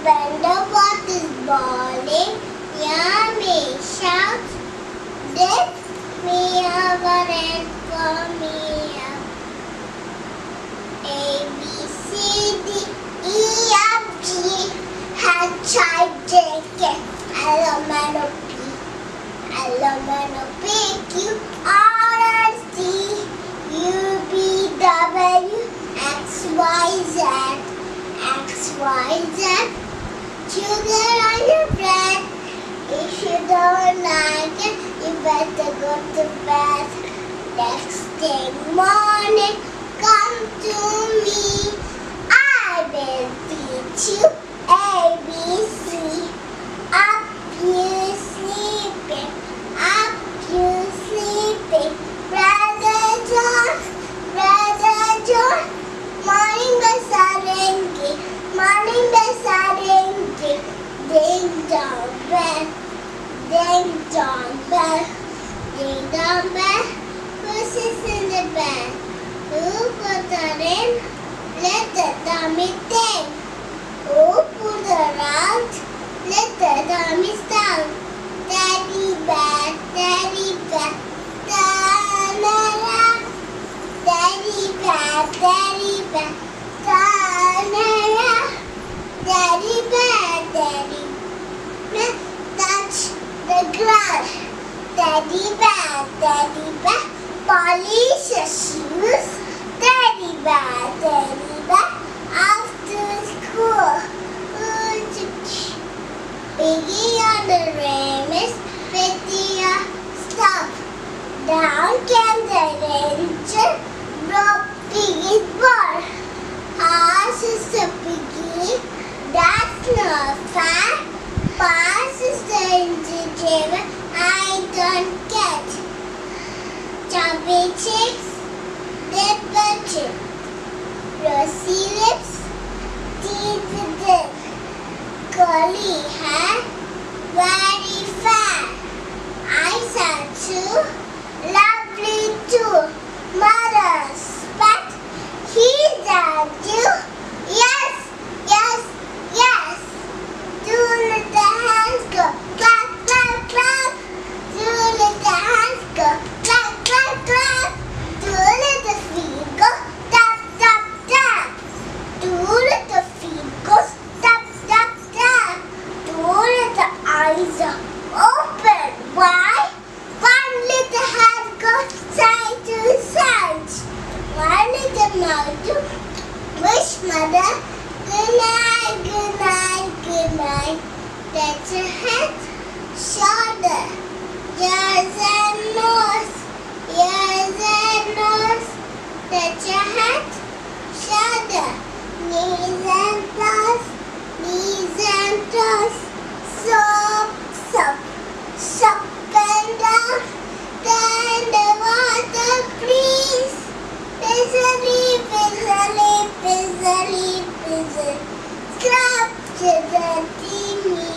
when the water's boiling, yummy shouts, dip me over and pour me up. A, B, C, D, E, F, G, H, I, J, K, L, M, N, O, P, L, M, N, O, P, Q, R, S, T, U, V, W, X, Y, Z, X, Y, Z. Sugar on your bread. If you don't like it, you better go to bed. Next thing morning, come to me. I will teach you A, B, C. Up you sleeping, up you sleeping. Brother John, morning bells are ringing, morning bells are ringing. Ding dong bell, ding dong bell, ding dong bell. Who sits in the bed? Who put her in? Let the dummy think. Who put her out? Let the dummy stand. Teddy bear, ta-na-na. Teddy bear, ta-na-na. Teddy bear, touch the ground. Teddy bear, polish your shoes. Teddy bear, after school. Piggy on the rails, Pitty stop. Down came the ranger, broke Piggy's ball. Pass is the piggy, that's not fair. Pass is the entertainment I don't get. Chubby cheeks, dipper chip, rosy lips, teeth dip, curly hair, very fair. Eyes are too lovely too. Mother's pet, he's at you. Yes, yes, yes. Two little hands go clap, clap, clap. Two little hands go clap, clap, clap. Two little feet go tap, tap, tap. Two little feet go tap, tap, tap. Two little eyes are open wide. One little head goes side to side. One little mouth to wish mother good night, good night, good night. That's your head, shoulder, ears and nose, ears and nose. That's your head, shoulder, knees and toes, knees and toes. Soap, soap, soap and down. Turn the water, please. Pizzly, pizzly, pizzly, pizzly. Scrub to the teeny.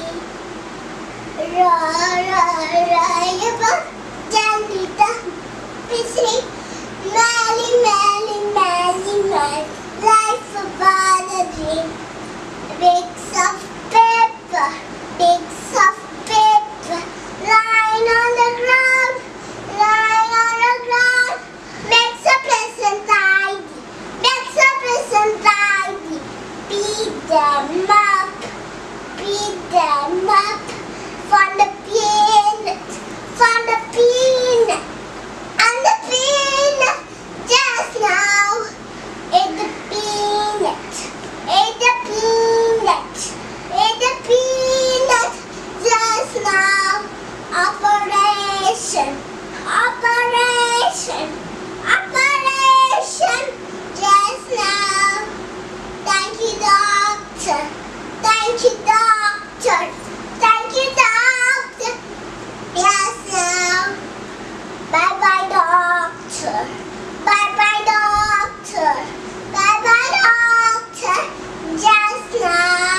Roll, Janita, pizzly. Mally, mally, mally, mally. Life about a dream. Bits of paper, bits of paper. Lying on the ground, lying on the ground. Makes a pleasant tidy, makes a pleasant tidy. Beat them up, beat them up. From the peanut, from the peanut, and the peanut. Just now, it's the peanut, it's the peanut, it's the peanut. Just now, operation, operation, operation. Just now. Thank you, doctor. Thank you, doctor. Thank you, doctor. Yes, now. Bye bye, doctor. Bye bye, doctor. Bye bye, doctor. Just now.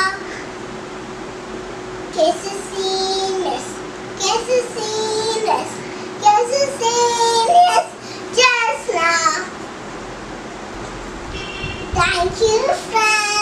Kisses, kisses, kisses, kisses, just now. Thank you, friend.